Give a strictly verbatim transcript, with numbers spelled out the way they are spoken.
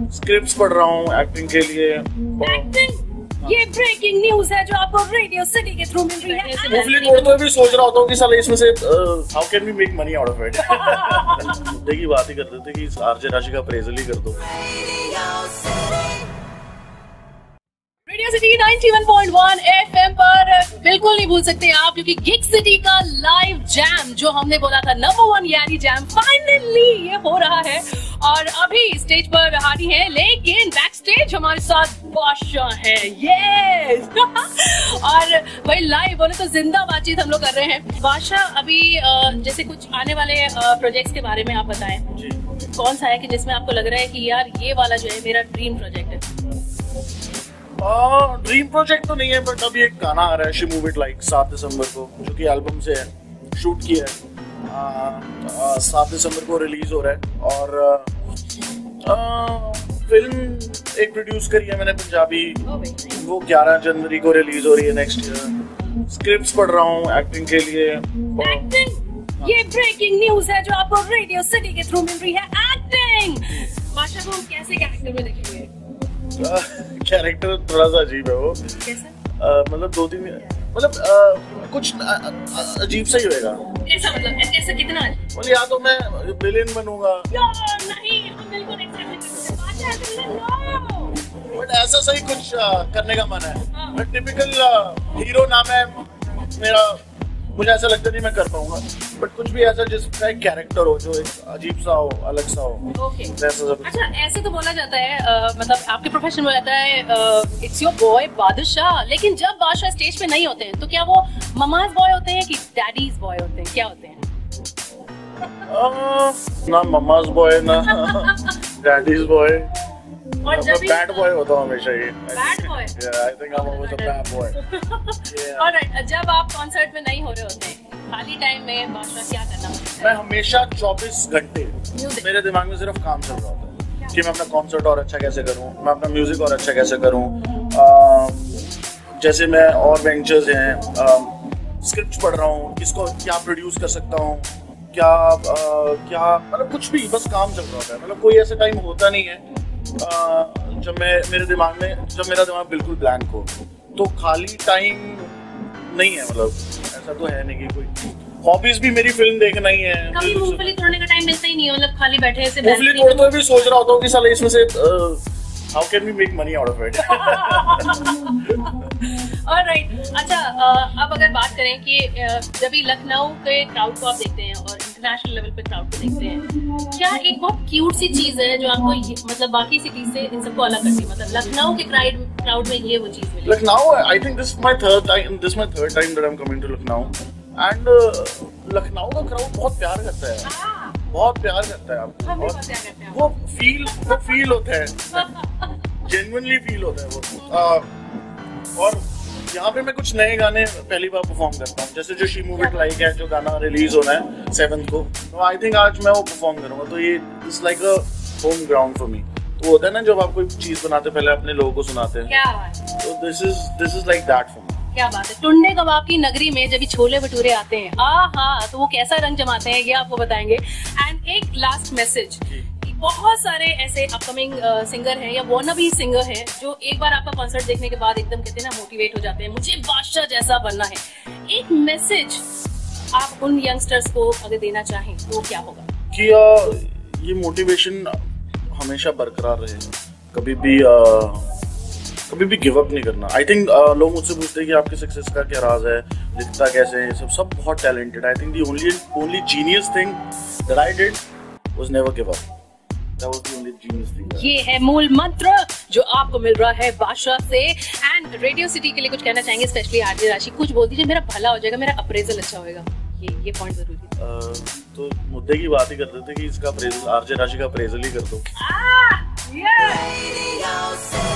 Scripts पढ़ रहा हूँ एक्टिंग के लिए। एक्टिंग? ये ब्रेकिंग न्यूज है जो आपको रेडियो सिटी के थ्रू मिल रही है। मूवली तोड़ते हुए भी सोच रहा होता हूँ कि साले इसमें से how can we make money out of it. मुद्दे की बात ही करते थे कि आरजे राशि का अप्रेजल ही कर दो। रेडियो सिटी इक्यानवे पॉइंट एक एफएम पर बिल्कुल नहीं भूल सकते आप, क्योंकि गिग सिटी का लाइव जैम जो हमने बोला था नंबर वन यारी जैम, फाइनली ये हो रहा है। और अभी स्टेज पर हारी है, लेकिन बैक स्टेज हमारे साथ बादशाह है। यस और भाई लाइव बोले तो जिंदा बातचीत हम लोग कर रहे हैं। बादशाह, अभी जैसे कुछ आने वाले प्रोजेक्ट्स के बारे में आप बताएं। जी। कौन सा है कि जिसमें आपको लग रहा है कि यार ये वाला जो है मेरा ड्रीम प्रोजेक्ट है? ड्रीम प्रोजेक्ट तो नहीं है, बट अभी एक गाना आ रहा है शी मूव इट लाइक सात दिसंबर को, जो कि एल्बम से है, शूट किया है, सात दिसंबर को रिलीज हो रहा है। और आ, फिल्म एक प्रोड्यूस करी है मैंने पंजाबी, वो ग्यारह जनवरी को रिलीज हो रही है नेक्स्ट ईयर। स्क्रिप्ट्स पढ़ रहा हूँ एक्टिंग के लिए। एक्टिंग? ये ब्रेकिंग न्यूज है जो आपको रेडियो सिटी के थ्रू मिल रही है। एक्टिंग बादशाह को हम कैसे कैरेक्टर में देखेंगे? कैरेक्टर थोड़ा सा अजीब है वो। कैसा? मतलब दो तीन मतलब कुछ अजीब सा ही होएगा। ऐसा मतलब ऐसा कितना? मतलब या तो मैं विलेन बनूंगा यार नहीं, हम बिल्कुल एक्साइटेड हैं। बट ऐसा सही कुछ करने का मन है। बट टिपिकल हीरो नाम है मेरा, मुझे ऐसा लगता नहीं मैं कर पाऊंगा, बट कुछ भी ऐसा जिसका एक कैरेक्टर हो जो एक अजीब सा हो, अलग सा हो। ओके। अच्छा, ऐसे तो बोला जाता है, आ, मतलब आपके प्रोफेशन में रहता है इट्स योर बॉय बादशाह, लेकिन जब बादशाह स्टेज पे नहीं होते हैं तो क्या वो ममाज बॉय होते हैं कि डैडीज बॉय होते हैं, क्या होते हैं? uh, ना ममाज बॉय ना डैडीज बॉय, और जब भी बैड बॉय होता हूँ हमेशा ही। Bad boy? Yeah, I think I'm always a bad boy. Yeah. Alright, जब आप कॉन्सर्ट में नहीं हो रहे होते हैं, खाली टाइम में बादशाह क्या करना होता है? मैं हमेशा चौबीस घंटे मेरे दिमाग में सिर्फ काम चल रहा होता है कि मैं अपना कॉन्सर्ट और अच्छा कैसे करूं, मैं अपना म्यूजिक और अच्छा कैसे करूं। जैसे मैं और वेंचर्स हैं, स्क्रिप्ट पढ़ रहा हूं, किसको क्या प्रोड्यूस कर सकता हूं, क्या आ, क्या मतलब कुछ भी, बस काम चल रहा होता है। मतलब कोई ऐसा टाइम होता नहीं है आ, जब मैं मेरे दिमाग में जब मेरा दिमाग बिल्कुल ब्लैंक हो। तो खाली टाइम नहीं है, मतलब ऐसा तो है नहीं कि कोई हॉबीज भी मेरी फिल्म देखना ही है। कभी मूंगफली तोड़ने का टाइम मिलता ही नहीं है, मतलब खाली बैठे ऐसे मूंगफली तोड़ते हुए भी सोच रहा होता हूँ कि साले इसमें से how can we make money out of it. Alright. अच्छा, अब अगर बात करें कि जब भी लखनऊ के क्राउड को आप देखते हैं और इंटरनेशनल लेवल पे क्राउड को देखते हैं, क्या एक बहुत क्यूट सी चीज है जो आपको मतलब बाकी सिटी से इन सबको अलग करती है? मतलब लखनऊ के क्राउड क्राउड में ये वो चीज मिली? Lucknow, I think this my third time this my third time that I am coming to Lucknow, and Lucknow का क्राउड बहुत प्यार करता है, बहुत प्यार करता है आपको। वो फील वो फील होता है, जेन्युइनली फील होता है वो। आ, और यहाँ पे मैं कुछ नए गाने पहली बार परफॉर्म करता हूँ, जैसे जो शी मूव इट लाइक है, जो गाना रिलीज होना है सेवंथ को, तो आई थिंक आज मैं वो परफॉर्म करूंगा। तो ये it's like a home ground for me. तो होता है ना जब आप कोई चीज बनाते पहले अपने लोगों को सुनाते हैं, क्या बात है। तो this is this is like that for me. क्या बात है। टुंडे कबाब की नगरी में जब छोले भटूरे आते हैं, आहा, तो वो कैसा रंग जमाते हैं ये आपको बताएंगे। एंड एक लास्ट मैसेज, बहुत सारे ऐसे अपकमिंग सिंगर हैं या वॉनबी सिंगर हैं जो एक बार आपका कॉन्सर्ट देखने के बाद एकदम कहते हैं ना मोटिवेट हो जाते हैं, मुझे बादशाह जैसा बनना है। एक मैसेज आप उन यंगस्टर्स को अगर देना चाहें तो क्या होगा? कि आ, ये मोटिवेशन हमेशा बरकरार रहे, कभी भी आ, कभी भी गिव अप नहीं करना। आई थिंक uh, लोग मुझसे पूछते हैं कि आपके सक्सेस का क्या राज है, लिखता कैसे है, सब सब बहुत talented. I think the only only genius thing that I did was never give up. That was the only genius thing. ये है मूल मंत्र जो आपको मिल रहा है बादशाह से। एंड रेडियो सिटी के लिए कुछ कहना चाहेंगे, स्पेशली आरजे राशि? कुछ बोल दीजिए, मेरा भला हो जाएगा, मेरा अप्रेजल अच्छा होगा। ये ये पॉइंट जरूरी है। uh, तो मुद्दे की बात ही करते थे कि इसका अप्रेजल, आरजे राशि का अप्रेजल ही कर दो। ah, yeah.